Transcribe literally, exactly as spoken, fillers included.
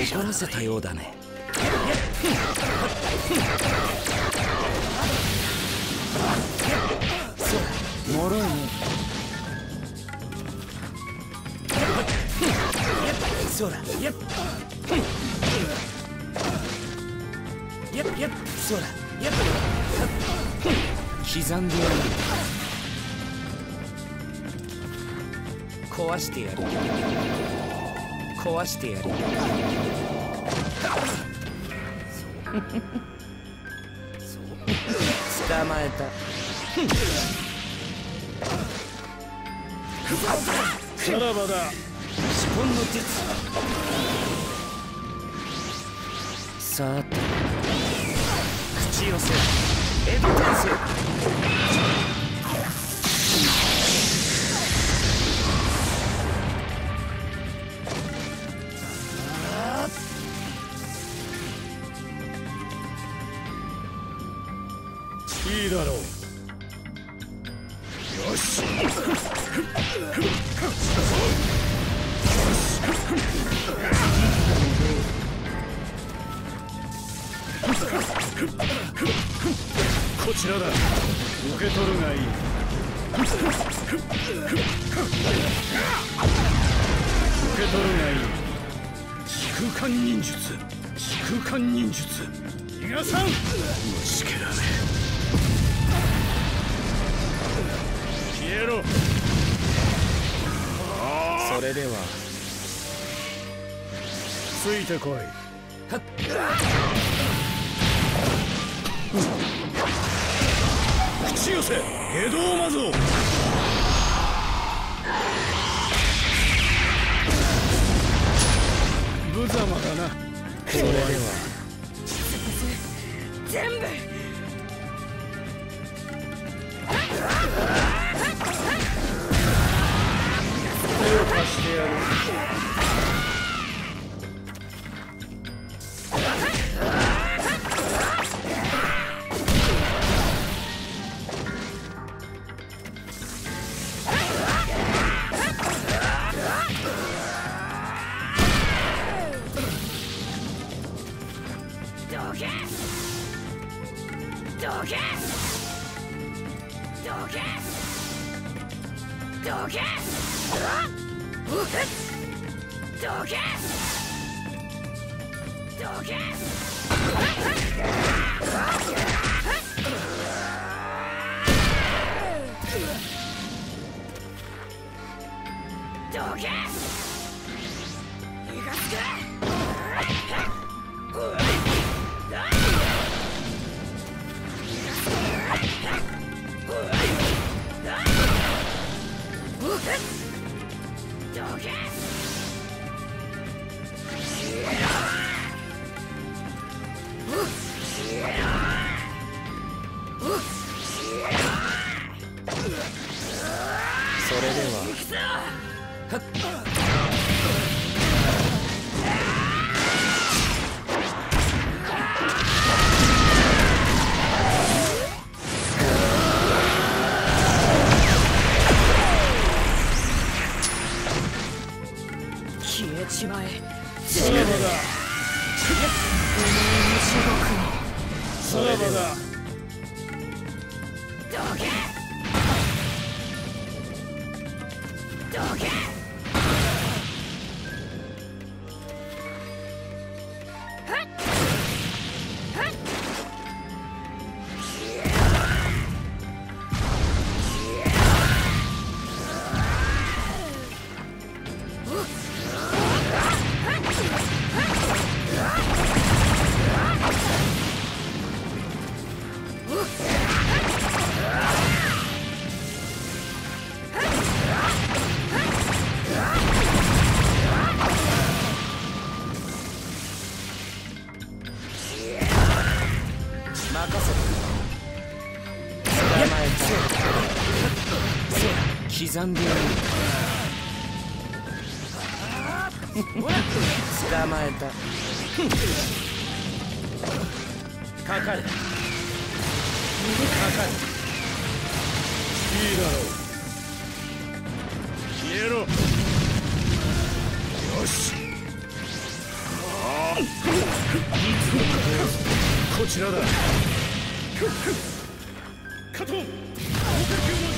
怒らせたようだね。そうもろいね。そうだ。そうだ。刻んでやる。壊してやる。壊してやる。捕まえた。さらばだ。資本の術。さて口寄せ江戸転生。いいだろう。よし。こちらだ。受け取るがいい。受け取るがいい。時空間忍術。時空間忍術。逃がさん。虫けらめ。消えろ。それではついてこい。はっ。口寄せ下道魔像。無様だな。それでは全部手を貸してやる。それでは消えちまえ。さらばだ。さらばだ。どけどけ。刻んでやる。捕まえた。かかれ。かかれ。いいだろう。消えろ。よし。ああ。 こちらだ。加藤、豪華級の